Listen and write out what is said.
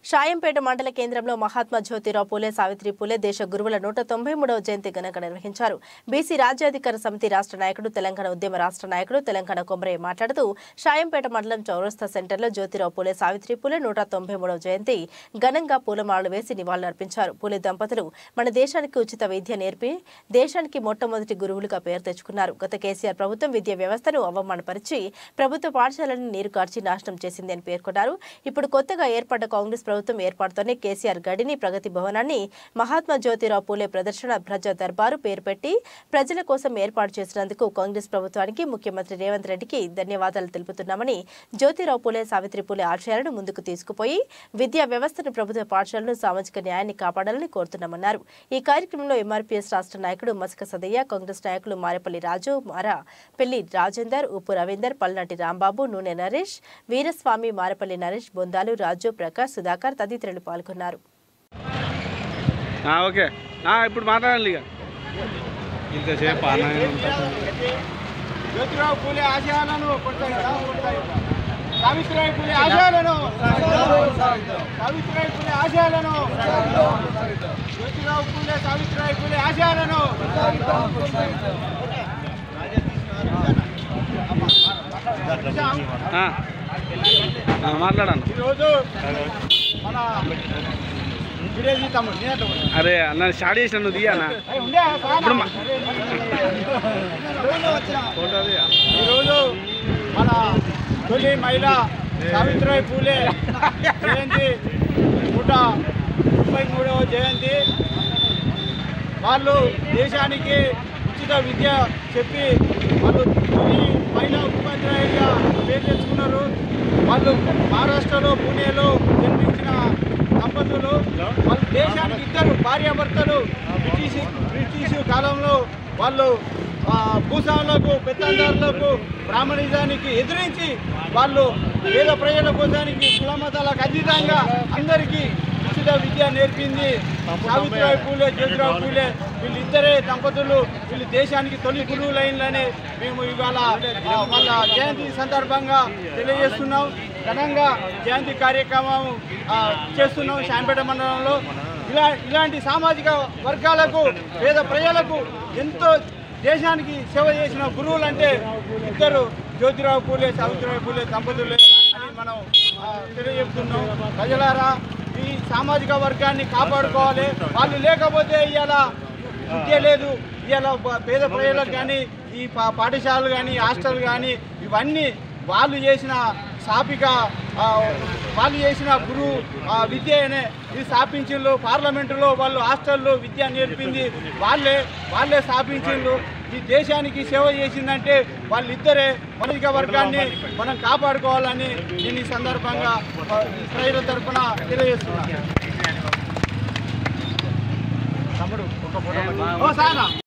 షాయంపేట మండల కేంద్రంలో మహాత్మా జ్యోతిరావు పూలే సావిత్రి పూలే దేశ గురువుల 193వ జయంతి ఘనంగా నిర్వహించారు. బీసీ రాజ్యాధికార సమితి రాష్ట్ర నాయకుడు, తెలంగాణ ఉద్యమ రాష్ట్ర నాయకుడు తెలంగాణ కొమరయ్య మాట్లాడుతూ షాయంపేట మండలం చౌరస్తా సెంటర్లో జ్యోతిరావు పూలే సావిత్రి పూలే 193వ జయంతి ఘనంగా పూలమాలలు వేసి నివాళులర్పించారు. పూలే దంపతులు మన దేశానికి ఉచిత విద్య నేర్పి దేశానికి మొట్టమొదటి గురువులుగా పేరు తెచ్చుకున్నారు. గత కేసీఆర్ ప్రభుత్వం విద్యా వ్యవస్థను అవమానపరిచి ప్రభుత్వ పాఠశాలను నీరు కార్చి నాశనం చేసిందని పేర్కొన్నారు. ఇప్పుడు కొత్తగా ఏర్పడ్డ కాంగ్రెస్ ప్రభుత్వం ఏర్పాటుతోనే కేసీఆర్ గడిని, ప్రగతి భవనాన్ని మహాత్మా జ్యోతిరావు పూలే ప్రదర్శన ప్రజా దర్బారు పేరు పెట్టి ప్రజల కోసం ఏర్పాటు చేసినందుకు కాంగ్రెస్ ప్రభుత్వానికి, ముఖ్యమంత్రి రేవంత్ రెడ్డికి ధన్యవాదాలు తెలుపుతున్నామని, జ్యోతిరావు పూలే సావిత్రి పూలే ఆశయాలను ముందుకు తీసుకుపోయి విద్యా వ్యవస్థను, ప్రభుత్వ పాఠశాలను, సామాజిక న్యాయాన్ని కాపాడాలని కోరుతున్నామన్నారు. ఈ కార్యక్రమంలో ఎంఆర్పీఎస్ రాష్ట్ర నాయకుడు మస్క సదయ్య, కాంగ్రెస్ నాయకులు మారేపల్లి రాజు, పెళ్లి రాజేందర్, ఉప్పు రవీందర్, పల్నాటి రాంబాబు, నూనె నరేష్, వీరస్వామి, మారేపల్లి నరేష్, బొందాలు, రాజు, ప్రకాష్, సుధాకర్ తదితరులు పాల్గొన్నారు. ఇప్పుడు మాట్లాడాలి. జ్యోతిరావు పూలే ఆశయాలను సావిత్రిబాయి పూలే ఆశయాలను జ్యోతిరావు పూలే సావిత్రిబాయి పూలే ఆశయాలను మాట్లాడాను. ఈరోజు మన విలేజ్ తమ్ముడు అరే అన్న స్టార్ట్ చేసిన నువ్వు దిగానా ఈరోజు మన తొలి మహిళ సావిత్రిబాయి పూలే జయంతి 133వ జయంతి. వాళ్ళు దేశానికి ఉచిత విద్య చెప్పి వాళ్ళు తొలి మహిళా ఉపాధ్యాయులుగా పేరు తెచ్చుకున్నారు. వాళ్ళు మహారాష్ట్రలో, పూణేలో జన్మించిన దంపతులు. వాళ్ళు దేశానికి ఇద్దరు భార్యాభర్తలు. బ్రిటిష్ కాలంలో వాళ్ళు భూస్వాములకు, పెత్తందారులకు, బ్రాహ్మణిజానికి ఎదిరించి వాళ్ళు పేద ప్రజల కోసానికి, కుల మతాలకు అతీతంగా అందరికీ ఉచిత విద్య నేర్పింది సావిత్రిబాయి పూలే, జ్యోతిరావు పూలే. వీళ్ళిద్దరే దంపతులు. వీళ్ళు దేశానికి తొలి గురువులైనని మేము ఇవాళ వాళ్ళ జయంతి సందర్భంగా తెలియజేస్తున్నాం. ఘనంగా జయంతి కార్యక్రమం చేస్తున్నాం షాయంపేట మండలంలో. ఇలాంటి సామాజిక వర్గాలకు, పేద ప్రజలకు ఎంతో దేశానికి సేవ చేసిన గురువులు అంటే ఇద్దరు జ్యోతిరావు పూలే, సావిత్రిబాయి పూలే దంపతులే అని మనం తెలియజెప్తున్నాం. ప్రజలారా, ఈ సామాజిక వర్గాన్ని కాపాడుకోవాలి. వాళ్ళు లేకపోతే ఇవాళ విద్య లేదు. ఇవాళ పేద ప్రజలకు కానీ, ఈ పాఠశాలలు కానీ, హాస్టల్ కానీ ఇవన్నీ వాళ్ళు చేసిన వాళ్ళు చేసిన గురువు విద్యనే ఇది స్థాపించిండ్రు. పార్లమెంటులో వాళ్ళు హాస్టల్లో విద్య నేర్పింది వాళ్ళే స్థాపించిండ్రు. ఈ దేశానికి సేవ చేసిందంటే వాళ్ళిద్దరే. మానసిక వర్గాన్ని మనం కాపాడుకోవాలని నేను ఈ సందర్భంగా ప్రజల తరఫున తెలియజేస్తున్నాను. తమ్ముడు ఒక ఫోటో